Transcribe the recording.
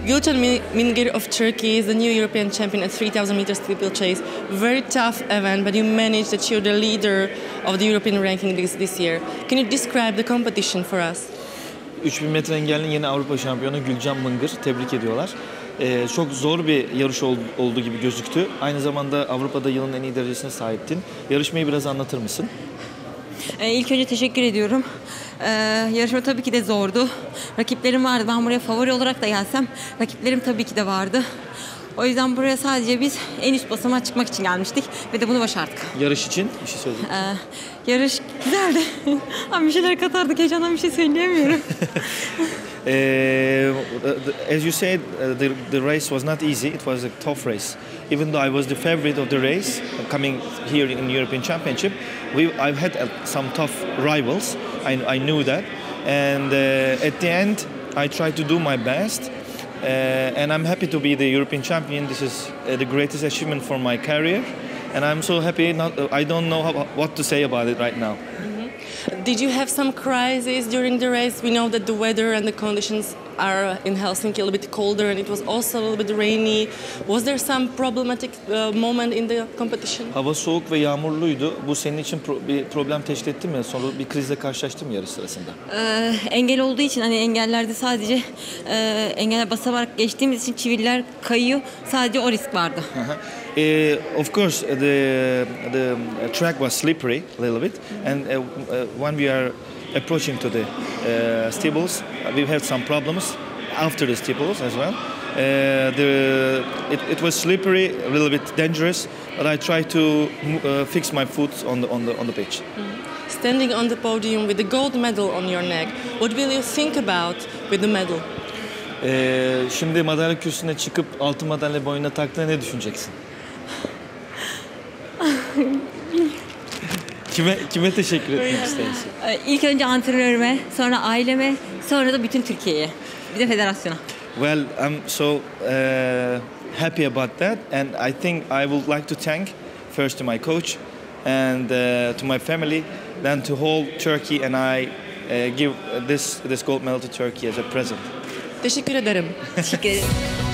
Gülcan Mingir of Turkey is the new European champion at 3,000 meters steeplechase. Very tough event, but you managed to achieve the leader of the European ranking this year. Can you describe the competition for us? 3000 metre engellinin yeni Avrupa şampiyonu Gülcan Mıngır, tebrik ediyorlar. Çok zor bir yarış olduğu gibi gözüktü. Aynı zamanda Avrupa'da yılın en iyi derecesine sahiptin. Yarışmayı biraz anlatır mısın? İlk önce teşekkür ediyorum. Yarışma tabii ki de zordu. Rakiplerim vardı. Ben buraya favori olarak da gelsem rakiplerim tabii ki de vardı. O yüzden buraya sadece biz en üst basamağa çıkmak için gelmiştik ve de bunu başardık. Yarış için bir şey söyleyeyim. Yarış güzeldi. Ama bir şeyler katardık. Heyecandan bir şey söyleyemiyorum. As you said, the race was not easy. It was a tough race. Even though I was the favorite of the race, coming here in European Championship, I've had some tough rivals. I knew that, and at the end, I tried to do my best. And I'm happy to be the European champion. This is the greatest achievement for my career, and I'm so happy. I don't know what to say about it right now. Did you have some crises during the race? We know that the weather and the conditions are in Helsinki a little bit colder, and it was also a little bit rainy. Was there some problematic moment in the competition? Hava soğuk ve yağmurluydu. Bu senin için bir problem teşkil etti mi? Sonra bir krizle karşılaştın mı yarış sırasında? Engel olduğu için hani engellerde sadece engel basamak geçtiğimiz için çiviller kayıyor. Sadece o risk vardı. Of course, the track was slippery a little bit, and when we are approaching to the stables, we've had some problems after the stables as well. It was slippery, a little bit dangerous, but I tried to fix my foot on the pitch. Standing on the podium with the gold medal on your neck, what will you think about with the medal? Şimdi madalya kürsüsüne çıkıp altın madalya boynuna taktığında ne düşüneceksin? Kime teşekkür etmek istersin? İlk önce antrenörüme, sonra aileme, sonra da bütün Türkiye'ye. Bir de federasyona. Well, I'm so happy about that, and I think I would like to thank first to my coach and to my family, then to whole Turkey, and I give this gold medal to Turkey as a present. Teşekkür ederim. Teşekkür ederim.